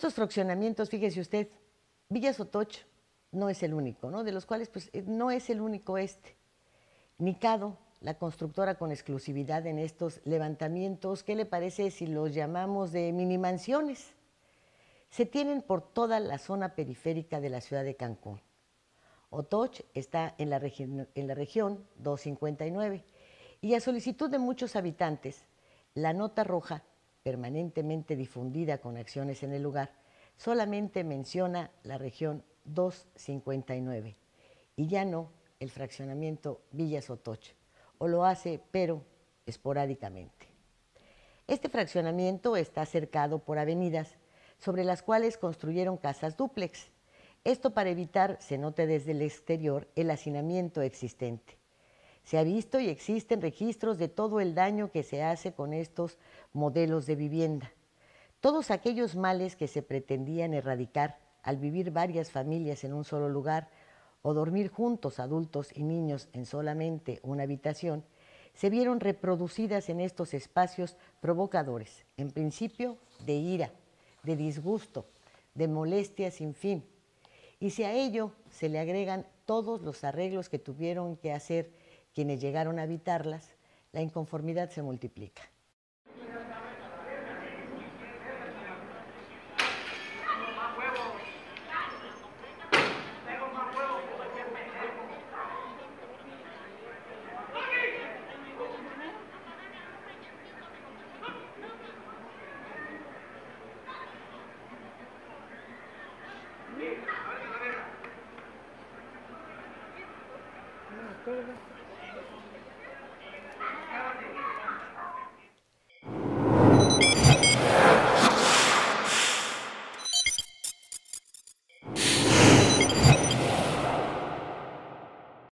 Estos fraccionamientos, fíjese usted, Villa Sotoch no es el único, ¿no? De los cuales, pues, no es el único este. Nicado, la constructora con exclusividad en estos levantamientos, ¿qué le parece si los llamamos de mini mansiones? Se tienen por toda la zona periférica de la ciudad de Cancún. Otoch está en la región 259 y a solicitud de muchos habitantes, la nota roja, permanentemente difundida con acciones en el lugar, solamente menciona la región 259 y ya no el fraccionamiento Villa Sotoch, o lo hace, pero esporádicamente. Este fraccionamiento está cercado por avenidas sobre las cuales construyeron casas dúplex. Esto para evitar se note desde el exterior el hacinamiento existente. Se ha visto y existen registros de todo el daño que se hace con estos modelos de vivienda. Todos aquellos males que se pretendían erradicar al vivir varias familias en un solo lugar o dormir juntos adultos y niños en solamente una habitación, se vieron reproducidas en estos espacios provocadores, en principio de ira, de disgusto, de molestia sin fin. Y si a ello se le agregan todos los arreglos que tuvieron que hacer quienes llegaron a habitarlas, la inconformidad se multiplica.